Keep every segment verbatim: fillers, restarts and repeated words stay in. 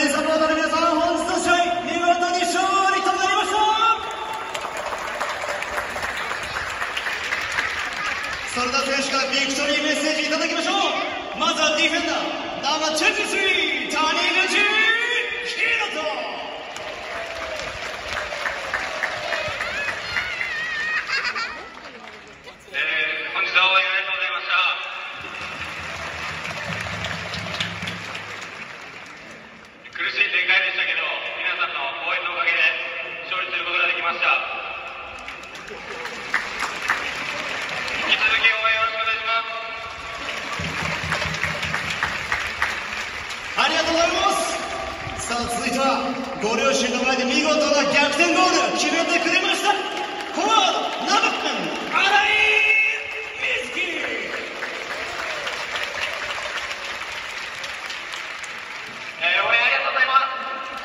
サポーターの皆さん、本日の試合見事に勝利となりました。それでは選手からビクトリーメッセージいただきましょう。まずはディフェンダーナンバーにじゅうさん、谷口ひろと。 本日は応援ありがとうございました。苦しい展開でしたけど、皆さんの応援のおかげで勝利することができました。引き続き応援よろしくお願いします。 ありがとうございます。さあ続いてはご両親の前で見事な逆転ゴール決めてくれましたフォワードナンバー新井瑞希。 えー、応援ありがとうございます。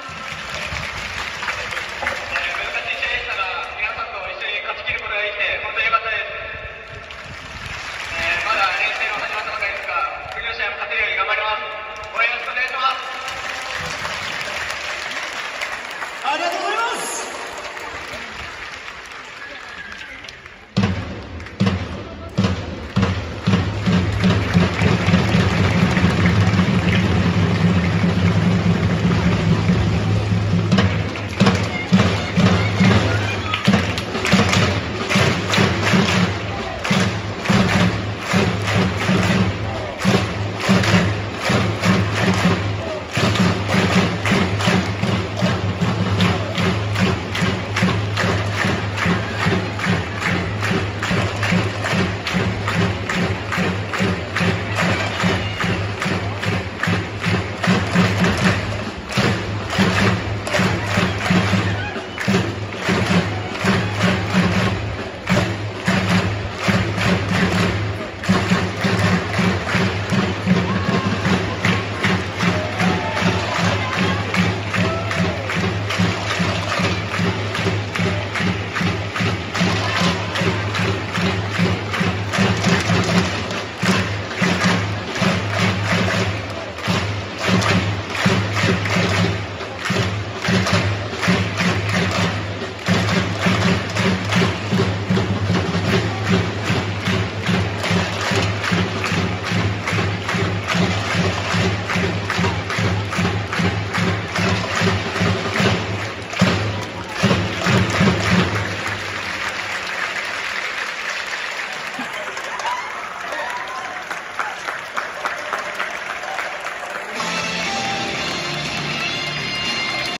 えー、難しい試合でしたが、皆さんと一緒に勝ち切ることができて本当に良かったです。えー、まだ練習も始まったばかりですが、次の試合も勝てるように頑張ります。応援よろしくお願いします。 ありがとうございます。